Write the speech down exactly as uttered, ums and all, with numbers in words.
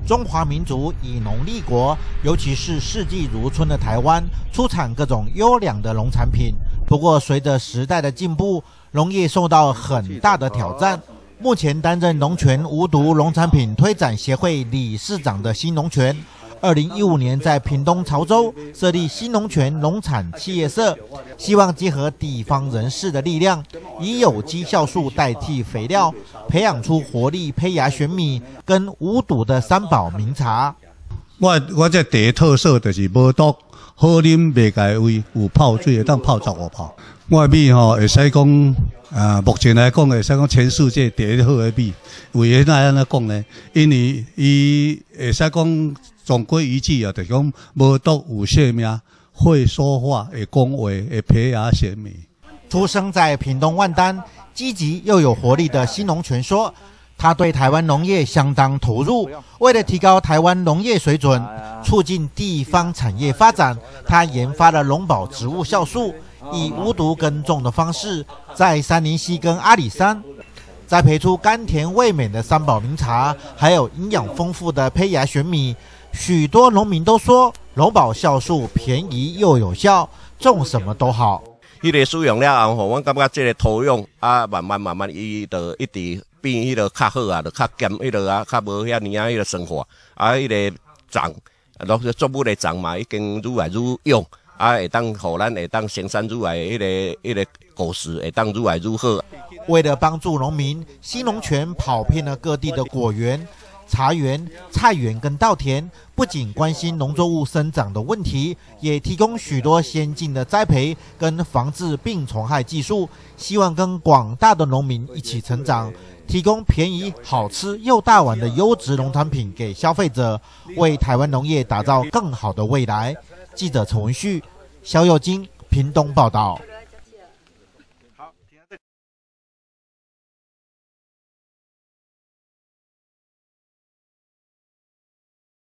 中华民族以农立国，尤其是四季如春的台湾，出产各种优良的农产品。不过，随着时代的进步，农业受到很大的挑战。目前担任农权无毒农产品推展协会理事长的新农权，二零一五年在屏东潮州设立新农权农产企业社，希望结合地方人士的力量，以有机酵素代替肥料，培养出活力胚芽玄米跟无毒的三宝名茶。 我我这第一特色就是无毒、好啉、袂解胃，有泡水会当泡十五泡。我的米吼会使讲，啊，目前来讲会使讲全世界第一好的米。为何安尼讲呢？因为伊会使讲总归一句啊，就是讲无毒、有性命、会说话、会讲话、会胚芽鲜美。 出生在屏东万丹，积极又有活力的新农权说，他对台湾农业相当投入。为了提高台湾农业水准，促进地方产业发展，他研发了龙宝植物酵素，以无毒耕种的方式，在杉林溪跟阿里山栽培出甘甜味美的三宝名茶，还有营养丰富的胚芽玄米。许多农民都说，龙宝酵素便宜又有效，种什么都好。 迄个使用了后，我感觉这个土壤啊，慢慢慢慢，伊就一直变迄个较好啊，就较咸，迄个啊，较无遐尼啊，迄个生活啊，迄个长，落去作物的长嘛，已经愈来愈用。啊，会当互咱会当生产出来迄个迄个果实，会当愈来愈好。 为了帮助农民，新农权跑遍了各地的果园、茶园、菜园跟稻田，不仅关心农作物生长的问题，也提供许多先进的栽培跟防治病虫害技术，希望跟广大的农民一起成长，提供便宜、好吃又大碗的优质农产品给消费者，为台湾农业打造更好的未来。记者陈文旭、肖佑金，屏东报道。